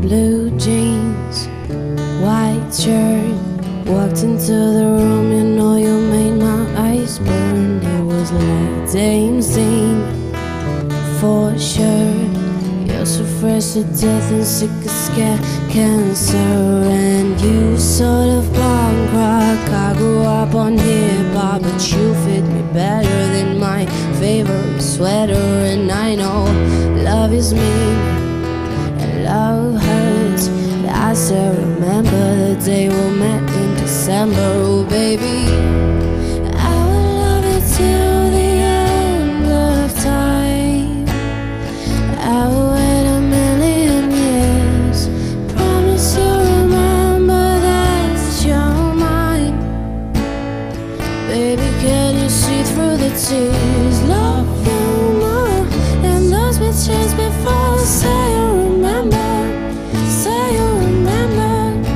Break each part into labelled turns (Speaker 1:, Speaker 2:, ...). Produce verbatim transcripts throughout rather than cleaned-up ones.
Speaker 1: blue jeans, white shirt. Walked into the room, you know you made my eyes burn. It was like Dame Scene, for sure. You're so fresh to death and sick of scare cancer. And you sort of punk rock. I grew up on hip-hop, but you fit me better than my favorite sweater. And I know love is mean and love hurts, but I still remember the day we met in December. Oh baby, I will love you till the end of time. I will wait a million years. Promise you'll remember that you're mine. Baby, can you see through the tears? Love you more than those bitches before. Say you remember, say you remember.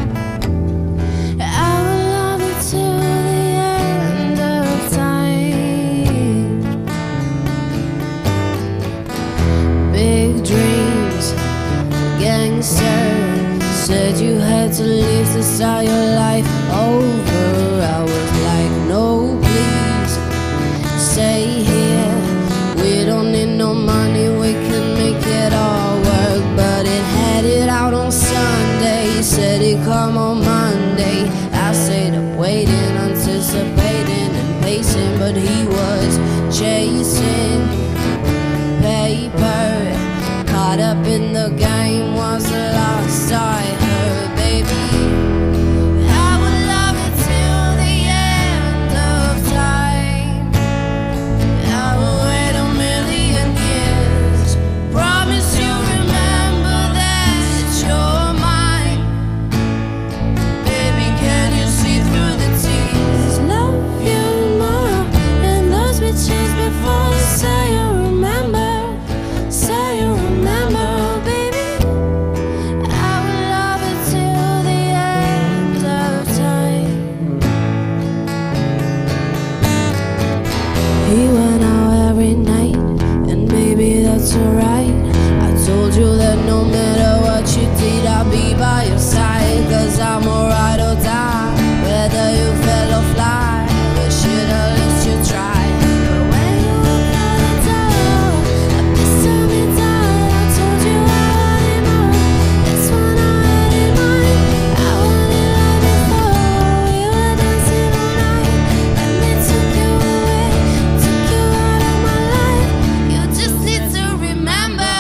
Speaker 1: I will love you till the end of time. Big dreams, gangster. Said you had to leave to start your life over. I was like, no please, stay here. We don't need no money, we can make it all work. But it headed out on Sunday, said he'd come on Monday. I stayed up waiting, anticipating and pacing, but he was chasing paper. Caught up in the game was the last I heard. Baby, I will love you till the end of time. I will wait a million years. Promise you'll remember that you're mine. Baby, can you see through the tears? Love you more than those bitches before. Say you remember, say you remember. Baby, I will love you till the end of time. He went out every night, and maybe that's alright. I told you that no matter what you did, I'll be by your side. Cause I'm a ride or die, whether you fell or fly. We should at least you try. But when you walked out the door, I missed me down. I told you I wanted more. This one I had in mind. I wanted love before. We were dancing all night, and they took you away, took you out of my life. You just need to remember,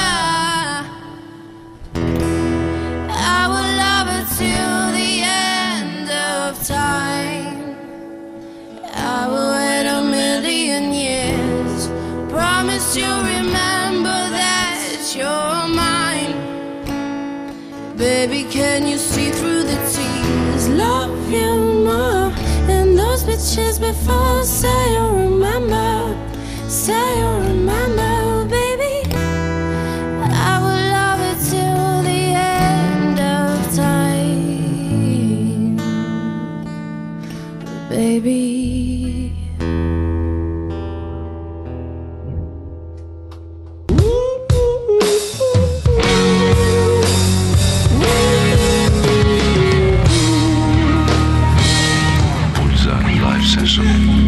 Speaker 1: I will love you till the end of time. I will wait a million years. Promise you'll remember that you're mine. Baby, can you see through the tears? Love you more than those bitches before. Say you remember, say you remember. Baby, I will love you till the end of time. Baby,
Speaker 2: Bullseye Live Session.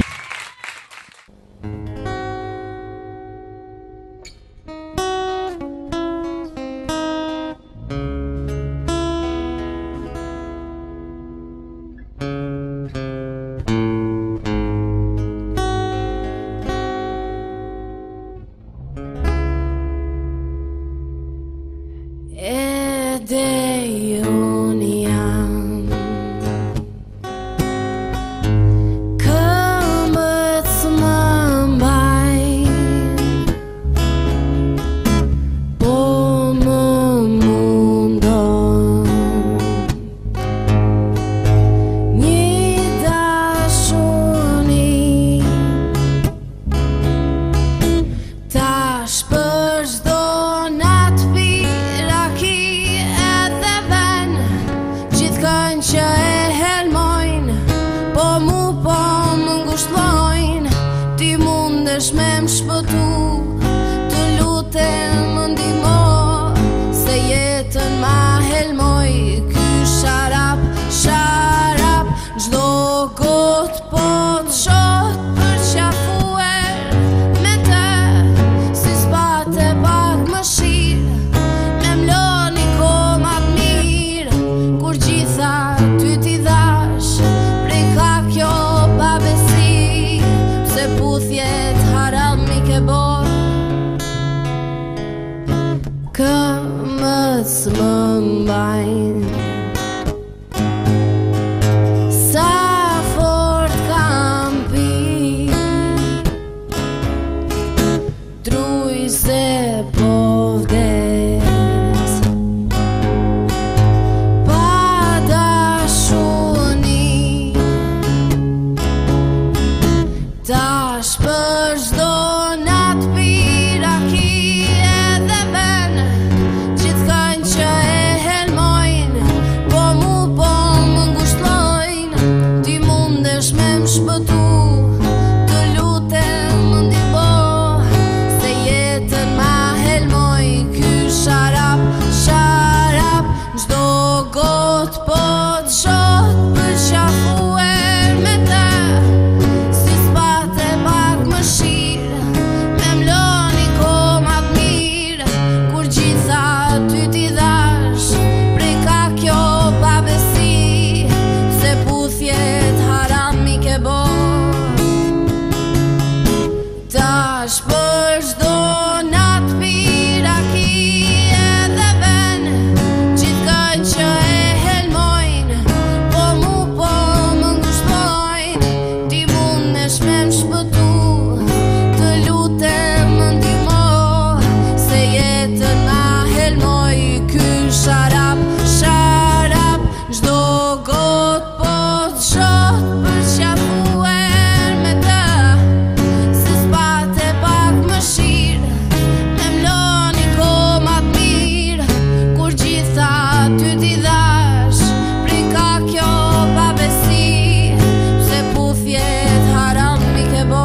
Speaker 2: Spurs do not be lucky at the band.
Speaker 1: të më mbajnë. Sa fort kam pi, truj se po vdes. Pa dashuni, tash për çdo natë pira ki edhe ven, gjithkajnë që e helmojnë, po mu po më ngushtlojnë. Ti mundesh me më shpëtu, të lutem më ndihmo, se jetën ma helmoj ky sharap, sharap. Çdo gotë po të shoh për qafuar me te, si s'pate pak më shirë, me mloni komat mirë, kur gjitha ty t'i dhash, prej ka kjo pabesi, se puthjet haram mi ke bo. Tash për çdo natë pira ki edhe ven, gjithkajnë që e helmojnë, po mu po më ngushtlojnë. Ti mundesh me më shpëtu, të lutem më ndihmo, se jetën ma helmoj ky sharap, sharap. Çdo gotë po të shoh për qafuar me te, si s'pate pak më shirë, me mloni komat mirë, kur gjitha ty t'i dhash, prej ka kjo pabesi, pse puthjet haram mi ke bo.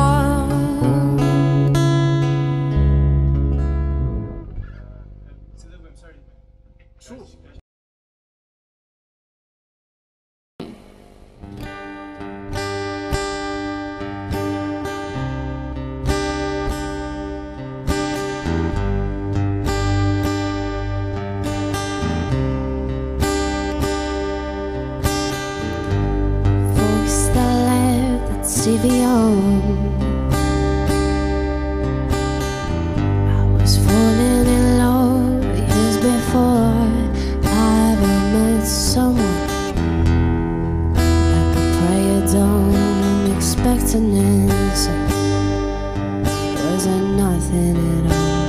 Speaker 1: Voice that left that T V on, I was falling in love years before I ever met someone. Like a prayer dawn, I'm expecting answer, wasn't nothing at all.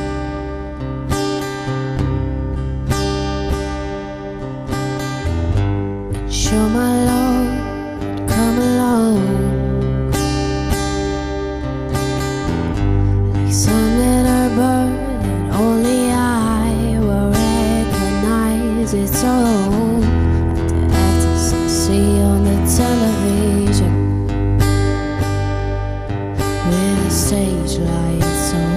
Speaker 1: Sure my Lord, come along, like some little bird that only I will recognize its own. Like the actors I see on the television, with the stage lights on.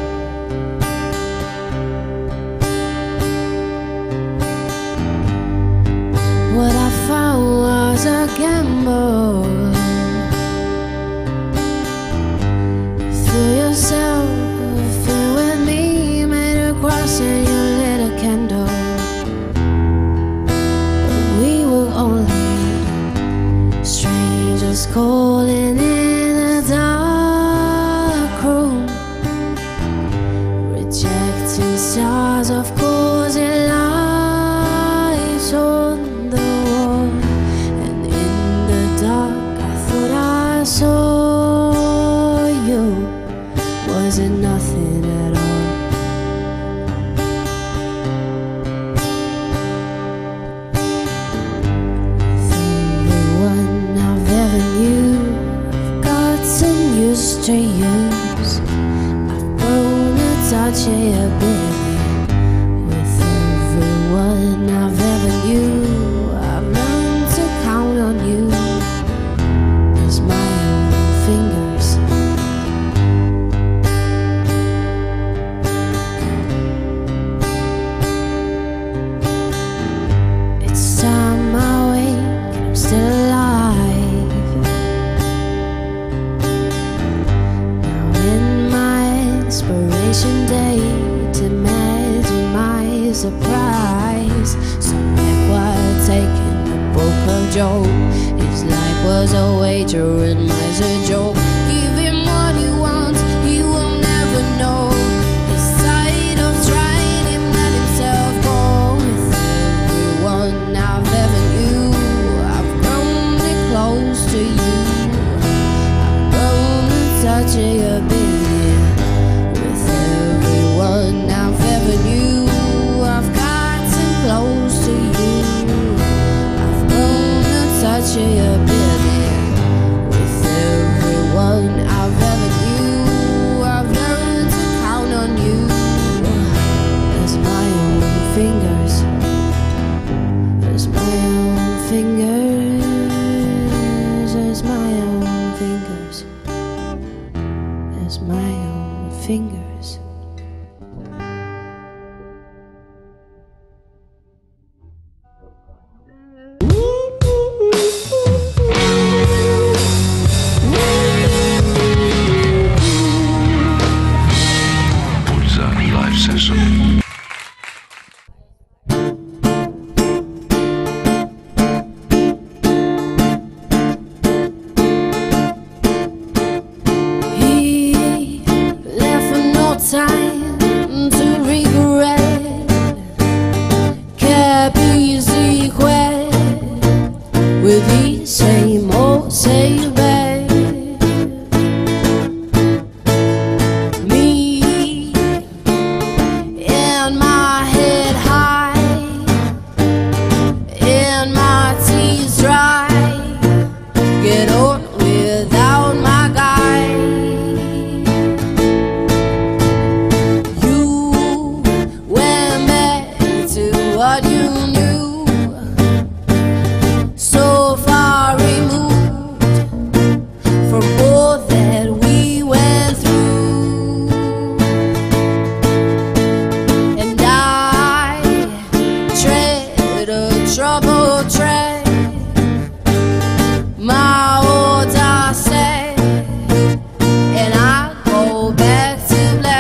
Speaker 1: What I found was a gamble. You threw yourself in with me, made a cross and you lit a candle. But we were only strangers calling in a dark room, rejecting stars, of course it lies on the wall. And in the dark I thought I saw you, was it nothing at all? With everyone I've ever knew, I've gotten used to use, I've grown to touch it, baby. With everyone I've ever knew, I've learned to count on you as my own fingers. It's time I wake and I'm still alive. Now in my expiration date, imagine my surprise. Some backward taking the book of Job, his life was a wager and mine's a joke. Give him what he wants, he will never know. He's tired of trying, he let himself go. fingers as my own fingers, as my own fingers.
Speaker 2: Bullseye Live Session.
Speaker 1: Time to regret, kept easy quiet with the same old same bed. Me in my head high, in my teeth dry, get on without my guy. What you knew, so far removed from all that we went through. And I tread a troubled track, my odds are set, and I go back to black.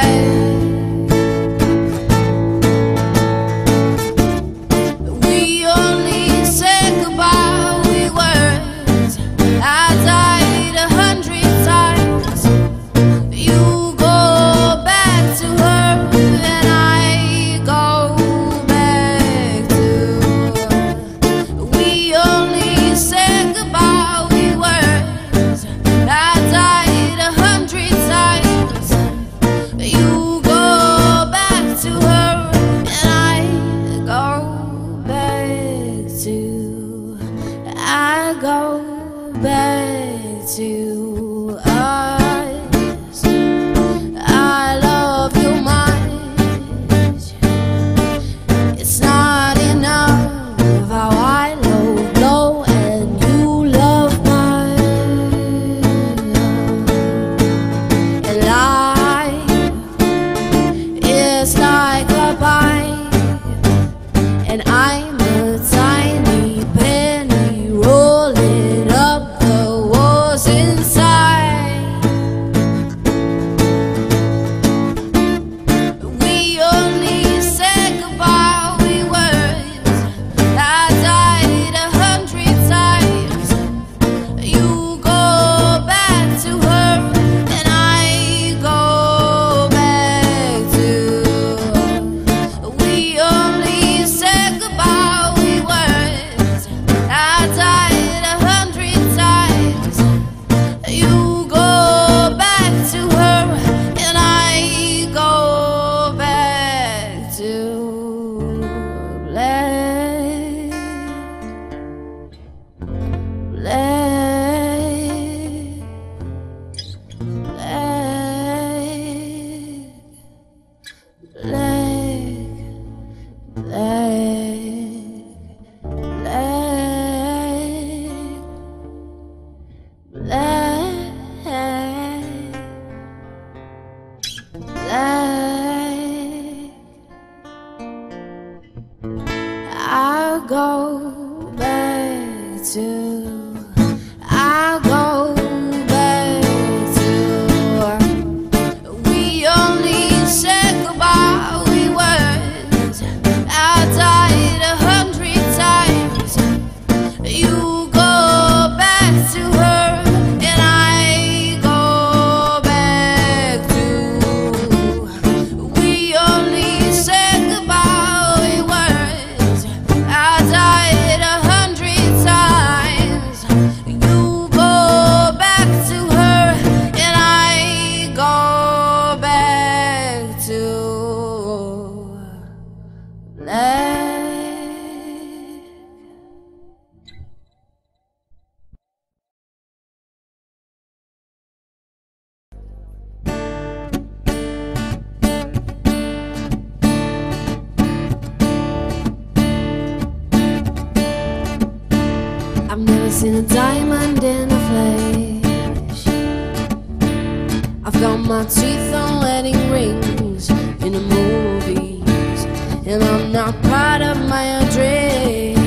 Speaker 1: I go back to us. I love you much. It's not enough how I love low and you love much. And life is like a pipe, and I'm a tiny penny rolling up the walls inside. We only said goodbye with words. I died a hundred times. You go back to her, and I go back to. We only said goodbye with words. I died a hundred times. You go back to her, and I go back to black, black, black, black, black, black, black. I'll go back to, I'll go back to. We only said goodbye with words. I died a hundred times. You go back to her, and I go back to. We only said goodbye with words. I died a hundred times. never seen a diamond in the flesh. I've got my teeth on wedding rings in the movies, and I'm not proud of my address.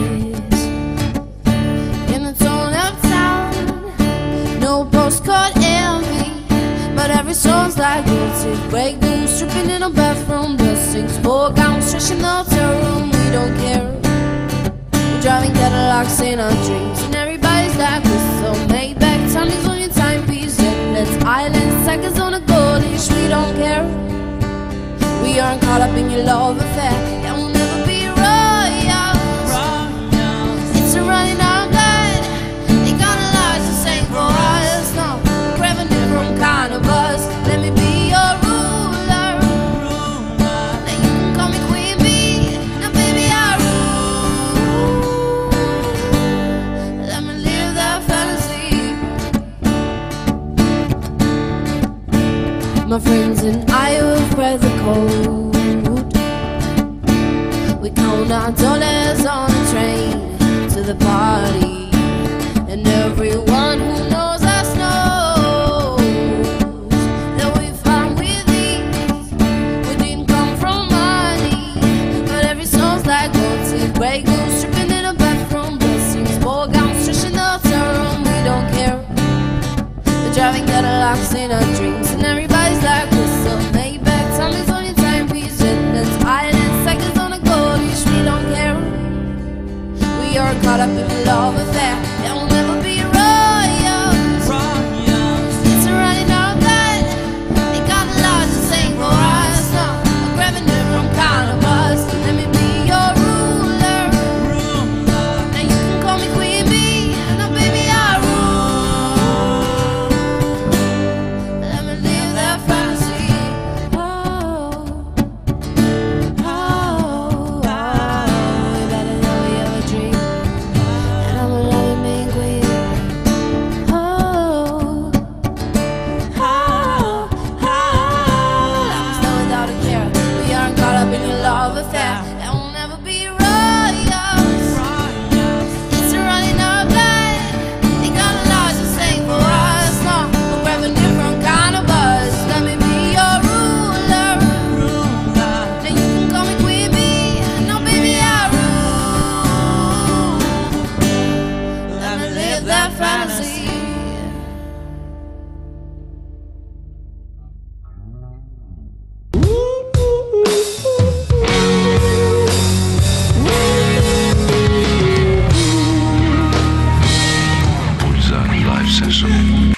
Speaker 1: In a torn up town, no postcard envy, but every song's like guilty. Break news, stripping in a bathroom, blessings, four gowns, stretching the hotel room. We don't care. We're driving Cadillacs in our dreams, and everybody's like Crystal Maybach, Tony's on your timepiece, and that's island seconds on a goldish. We don't care. We aren't caught up in your love affair, and we'll never be royals. It's a running our blood. They got a lot to say for us. No, we're craving it from kind of us. Let me be your ruler. Now you can call me Queen Bee. Now baby I rule. Let me live that fantasy. My friends and I will spread the code. We count our dollars on a train to the party, and everyone who knows us knows that we found with ease. We didn't come from money, but every song's like gold teeth, break news, stripping in a bathroom, blessings, ball gowns, stretching the hotel room. We don't care. We're driving Cadillacs in our dreams, and everybody's like Crystal Maybach, Tommy's on your timepiece, and that's island seconds on a goldish. We don't care. We are caught up in a love affair, and we'll never be royals. It's a running our blood. They got a lot to say for us. No, we're grabbing it from kind of us. Let me be your ruler. Now you can call me Queen Bee. Now baby I rule. Let me live that fantasy. Oh, oh, oh. You better know you have a dream, and I'm a loving main queen. Oh, oh, oh. Life is not without a care. We aren't caught up in your love affair, and we'll never be royals. It's a running our blood. They got a lot to say for us. No, we're grabbing different kind of buzz. Let me be your ruler. Now you can call me Queen Bee. No, baby, I rule. Let me live that fantasy.
Speaker 2: Bullseye Live Session.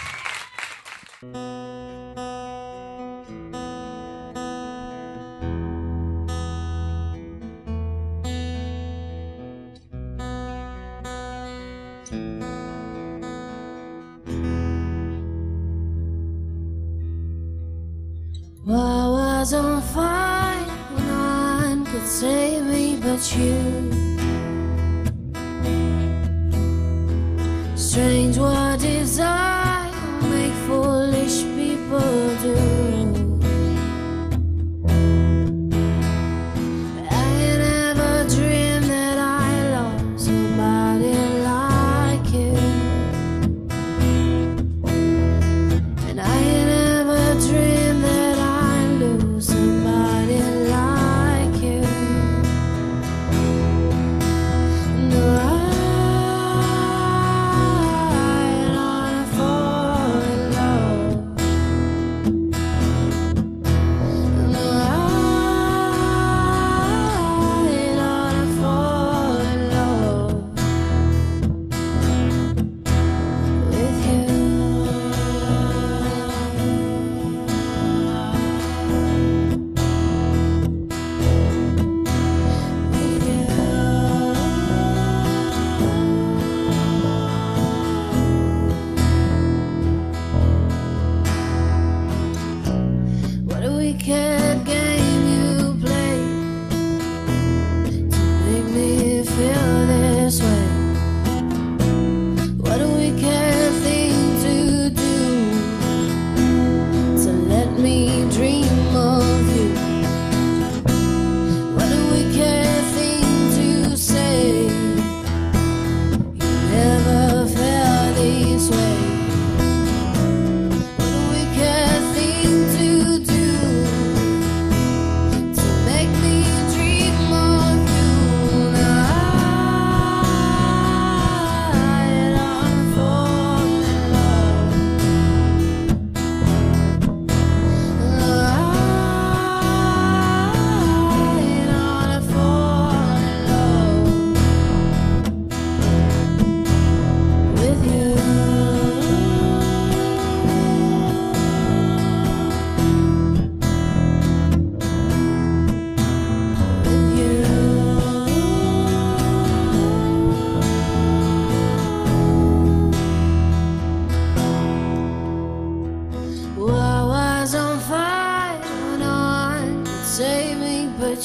Speaker 1: I was on fire, no one could save me but you. Strange what desire make foolish people do. I never dreamed that I lost somebody like you, and I never dreamed that I'd lose somebody like you.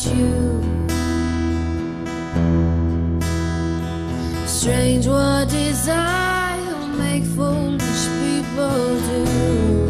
Speaker 1: you. Strange what desire make foolish people do.